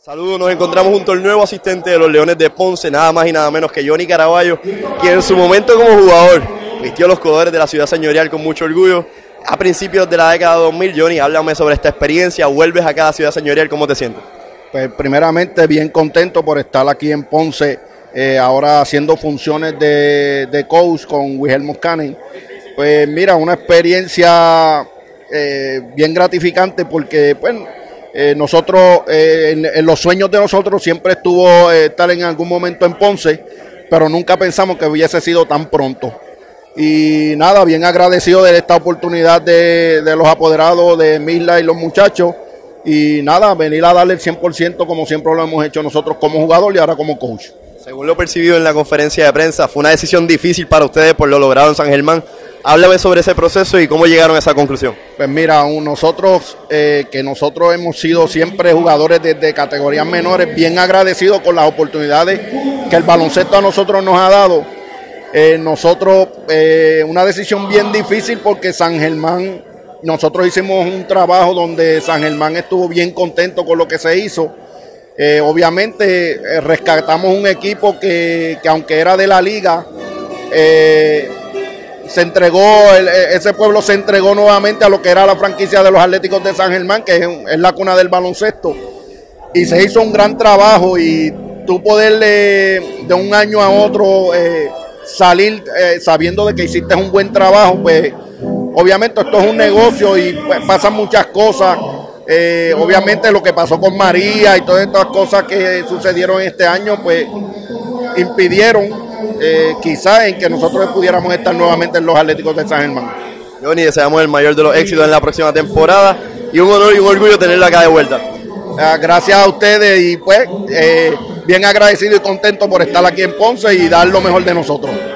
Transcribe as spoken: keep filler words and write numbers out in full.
Saludos, nos encontramos junto al nuevo asistente de los Leones de Ponce, nada más y nada menos que Johnny Caraballo, quien en su momento como jugador vistió los colores de la ciudad señorial con mucho orgullo. A principios de la década dos mil, Johnny, háblame sobre esta experiencia, vuelves acá a la ciudad señorial, ¿cómo te sientes? Pues primeramente bien contento por estar aquí en Ponce, eh, ahora haciendo funciones de, de coach con Wilhelmo Canning. Pues mira, una experiencia eh, bien gratificante porque pues eh, nosotros, eh, en, en los sueños de nosotros siempre estuvo eh, estar en algún momento en Ponce, pero nunca pensamos que hubiese sido tan pronto. Y nada, bien agradecido de esta oportunidad de, de los apoderados de Misla y los muchachos. Y nada, venir a darle el cien por ciento como siempre lo hemos hecho nosotros como jugador y ahora como coach. Según lo percibido en la conferencia de prensa, fue una decisión difícil para ustedes por lo logrado en San Germán. Háblame sobre ese proceso y cómo llegaron a esa conclusión. Pues mira, nosotros, eh, que nosotros hemos sido siempre jugadores desde categorías menores, bien agradecidos con las oportunidades que el baloncesto a nosotros nos ha dado. Eh, nosotros, eh, una decisión bien difícil porque San Germán, nosotros hicimos un trabajo donde San Germán estuvo bien contento con lo que se hizo. Eh, obviamente eh, rescatamos un equipo que, que aunque era de la liga, eh, se entregó, el, ese pueblo se entregó nuevamente a lo que era la franquicia de los Atléticos de San Germán, que es, es la cuna del baloncesto. Y se hizo un gran trabajo y tú poderle de un año a otro eh, salir eh, sabiendo de que hiciste un buen trabajo, pues obviamente esto es un negocio y pues, pasan muchas cosas. Eh, obviamente lo que pasó con María y todas estas cosas que sucedieron este año, pues impidieron eh, quizás en que nosotros pudiéramos estar nuevamente en los Atléticos de San Germán. Johnny, deseamos el mayor de los éxitos en la próxima temporada y un honor y un orgullo tenerlo acá de vuelta. Eh, gracias a ustedes y pues eh, bien agradecido y contento por estar aquí en Ponce y dar lo mejor de nosotros.